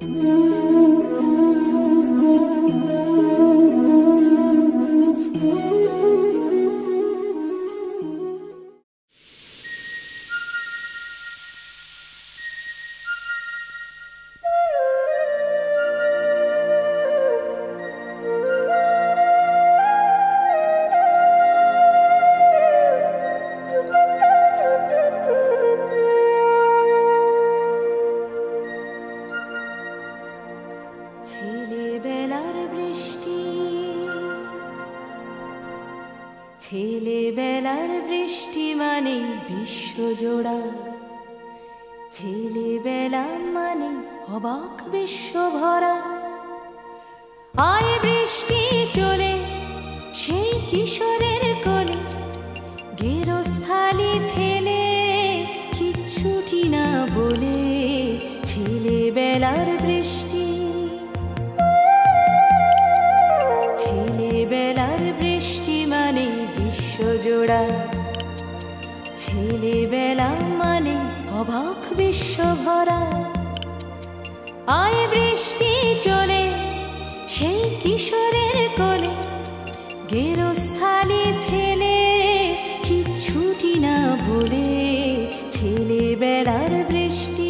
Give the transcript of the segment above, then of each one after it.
ছেলেবেলার বৃষ্টি মানে বিশ্বজোড়া, ছেলেবেলা মানে অবাক বিশ্বভরা। আয় বৃষ্টি চলে সেই কিশোরের কোলে, গেরস্থালি ফেলে কিচ্ছুটি না বলে। ছেলেবেলার বৃষ্টি, ছেলেবেলার বৃষ্টি মানে বিশ্বজোড়া, ছেলেবেলা মানে অবাক বিশ্বভরা। আয় বৃষ্টি চলে সেই কিশোরের কোলে, গেরস্থালি ফেলে কিচ্ছুটি না বলে। ছেলেবেলার বৃষ্টি,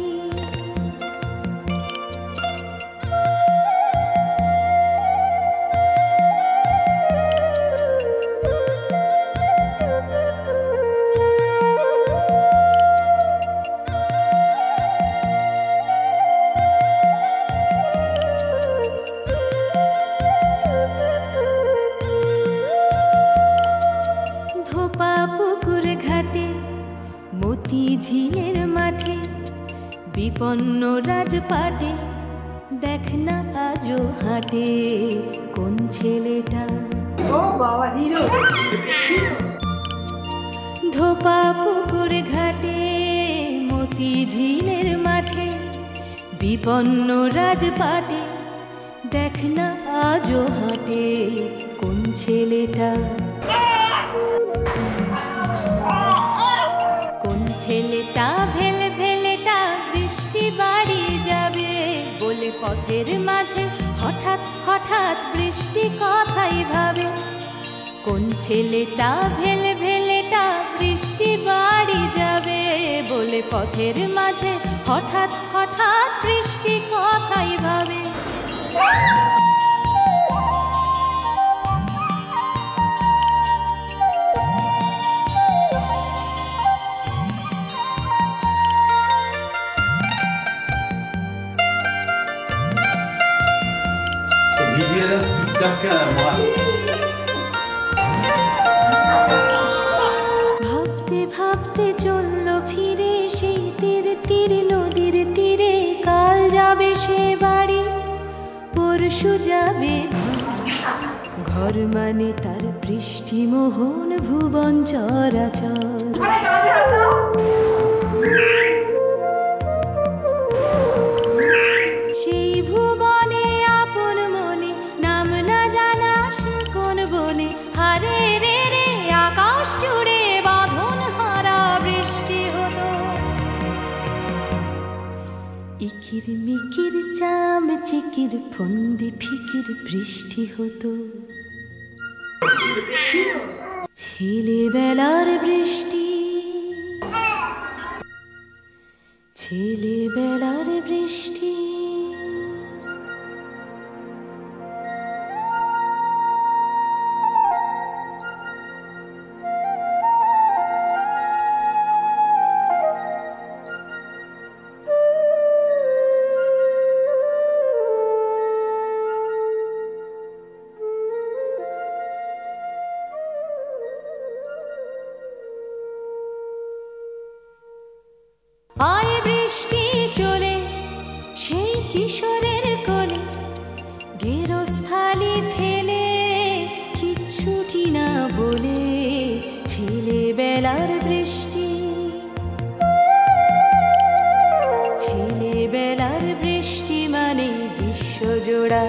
মতি ঝিলের মাঠে, বিপন্ন রাজপাটে, দেখ না আজও হাটে কোন ছেলেটা। ধোপা পুকুর ঘাটে, মতি ঝিলের মাঠে, বিপন্ন রাজপাটে, দেখ না আজও হাটে কোন ছেলেটা। ছেলেটা ভেলে ভেলেটা বৃষ্টি বাড়ি যাবে বলে পথের মাঝে হঠাৎ হঠাৎ বৃষ্টি কথাই ভাবে। কোন ছেলেটা ভেলে ভেলেটা বৃষ্টি বাড়ি যাবে বলে পথের মাঝে হঠাৎ হঠাৎ বৃষ্টি কথাই ভাবে। ভাবতে ভাবতে চলল ফিরে সেই তীর তীর নদীর তীরে। কাল যাবে সে বাড়ি, পরশু যাবে ঘর মানে তার বৃষ্টি মোহন ভুবন চরাচর। সেই ভুবনে আপন মনে নাম না জানা সে কোন বনে, হারে রে রে আকাশ জুড়ে বাঁধন হারা বৃষ্টি হতো। ইকির মিকির চাম চিকির ফন্দি ফিকির বৃষ্টি হতো। ছেলেবেলার বৃষ্টি, ছেলেবেলার বৃষ্টি। আয় বৃষ্টি চলে সেই কিশোরের কোলে, গেরস্থালি ফেলে কিচ্ছুটি না বলে। ছেলেবেলার বৃষ্টি, ছেলেবেলার বৃষ্টি মানে বিশ্বজোড়া,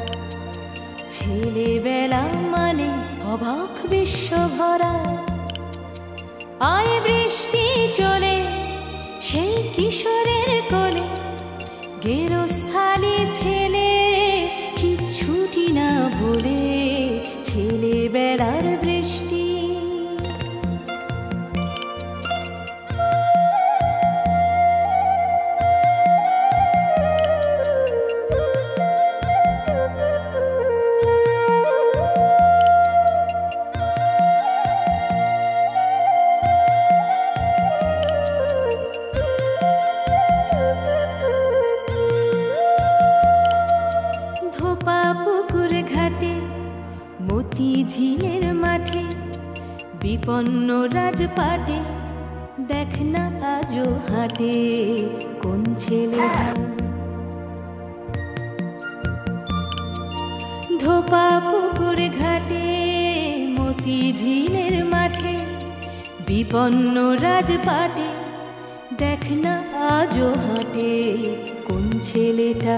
ছেলেবেলা মানে অবাক বিশ্বভরা। আয় বৃষ্টি চলে সেই কিশোরের কোলে, গেরস্থালি ফেলে কিচ্ছুটি না বলে ছেলে বেড়ার বৃষ্টি। পুকুর ঘাটে মতি ঝিলের মাঠে বিপন্ন রাজপাটে দেখ না আজও হাটে কোন ছেলেটা। ধোপা পুকুর ঘাটে মতি ঝিলের মাঠে বিপন্ন রাজপাটে দেখ না আজও হাটে কোন ছেলেটা।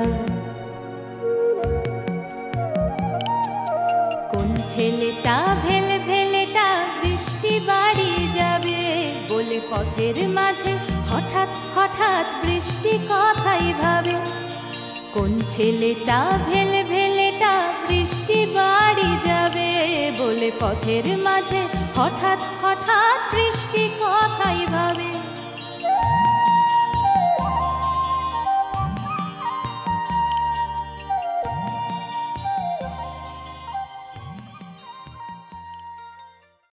ছেলেটা ভেলে ভেলেটা বৃষ্টি বাড়ি যাবে বলে পথের মাঝে হঠাৎ হঠাৎ বৃষ্টি কথাই ভাবে। কোন ছেলেটা ভেলে ভেলেটা বৃষ্টি বাড়ি যাবে বলে পথের মাঝে হঠাৎ হঠাৎ বৃষ্টি কথাই ভাবে।